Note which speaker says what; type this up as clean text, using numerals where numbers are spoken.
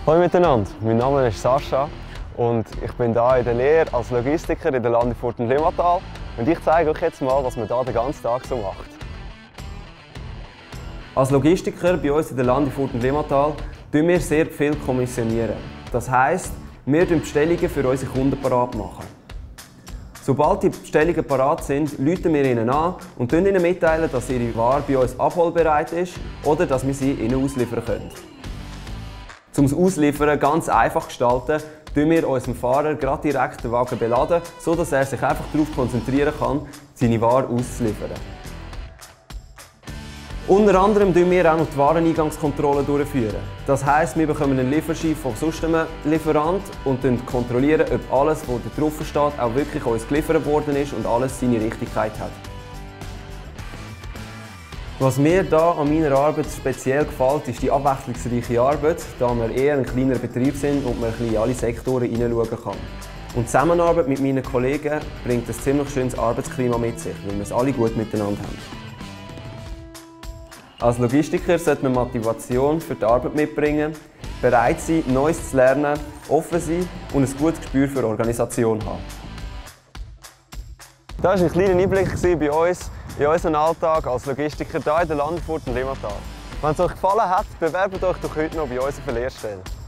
Speaker 1: Hallo miteinander, mein Name ist Sascha und ich bin hier in der Lehre als Logistiker in der Landifurt und Limmatal und ich zeige euch jetzt mal, was man hier den ganzen Tag so macht. Als Logistiker bei uns in der Landifurt und Limmatal tun wir sehr viel kommissionieren. Das heisst, wir machen Bestellungen für unsere Kunden parat machen. Sobald die Bestellungen parat sind, rufen wir ihnen an und mitteilen ihnen, dass ihre Ware bei uns abholbereit ist oder dass wir sie ihnen ausliefern können. Um das Ausliefern ganz einfach zu gestalten, tun wir unserem Fahrer gerade direkt den Wagen beladen, sodass er sich einfach darauf konzentrieren kann, seine Ware auszuliefern. Unter anderem durchführen wir auch noch die Wareneingangskontrolle durchführen. Das heisst, wir bekommen einen Lieferschein von sonst einem Lieferant und kontrollieren, ob alles, was da drauf steht, auch wirklich uns geliefert worden ist und alles seine Richtigkeit hat. Was mir hier an meiner Arbeit speziell gefällt, ist die abwechslungsreiche Arbeit, da wir eher ein kleiner Betrieb sind und man in alle Sektoren hineinschauen kann. Und die Zusammenarbeit mit meinen Kollegen bringt ein ziemlich schönes Arbeitsklima mit sich, weil wir es alle gut miteinander haben. Als Logistiker sollte man Motivation für die Arbeit mitbringen, bereit sein, Neues zu lernen, offen sein und ein gutes Gespür für Organisation haben. Das war ein kleiner Einblick bei uns in unseren Alltag als Logistiker hier in der Landifurt und Limmatal. Wenn es euch gefallen hat, bewerbt euch doch heute noch bei uns auf eine Lehrstelle.